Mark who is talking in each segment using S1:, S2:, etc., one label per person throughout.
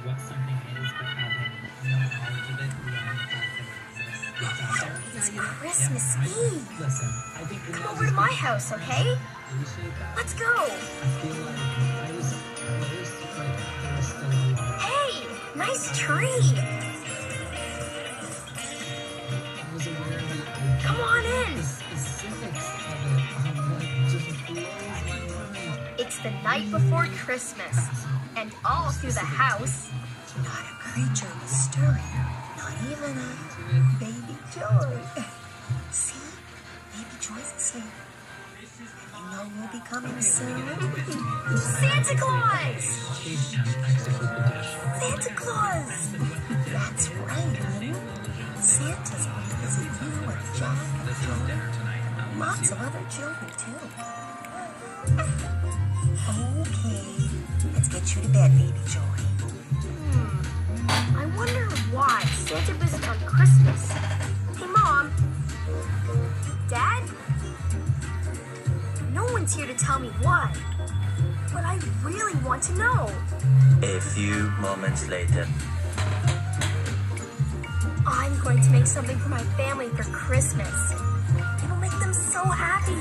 S1: what something is, but having no knowledge of it beyond the fact that it exists.
S2: It's Christmas Eve.
S1: Listen, I think
S2: come over to my house, okay? Let's go.
S1: I feel like I was like there was still a lot.
S2: Hey, nice tree.
S1: I was aware that
S2: come on in.
S1: The specifics of it like just blows my mind.
S2: It's the night before Christmas, and all through the house, not a creature was stirring, not even a baby Joy. See, baby Joy's asleep. And you know we'll be coming soon. Santa Claus! Santa Claus! That's right, honey. Santa's going to visit you and Jack and Joy. Lots of other children, too. Okay, let's get you to bed, baby Joy. I wonder why Santa visits on Christmas. Hey, Mom. Dad? No one's here to tell me why, but I really want to know.
S3: A few moments later.
S2: I'm going to make something for my family for Christmas. It'll make them so happy.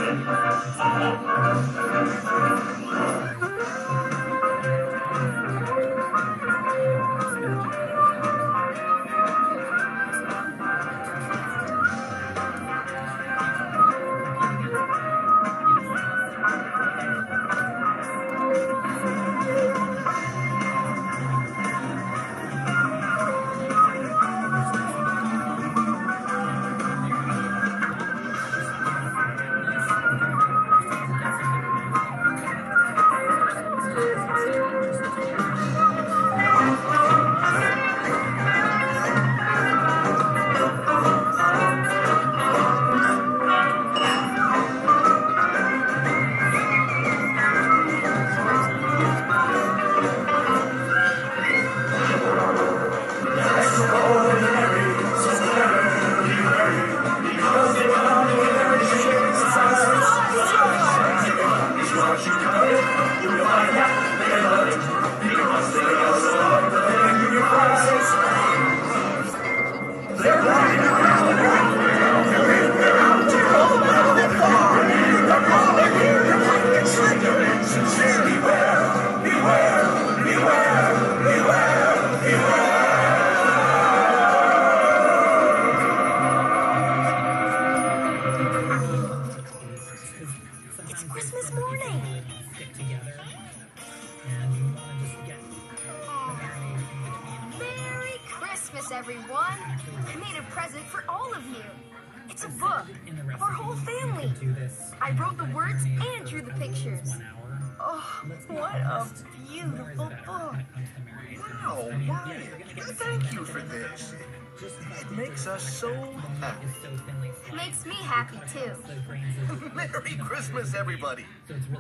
S2: It's Christmas morning.
S1: Stick together, and you want to just get
S2: Merry Christmas, everyone. I made a present for all of you. It's a book of our whole family. I wrote the words and drew the pictures. Oh, what a beautiful book.
S4: Wow, Wyatt, thank you for this. It makes us so happy.
S2: Makes me happy, too.
S4: Merry Christmas, everybody.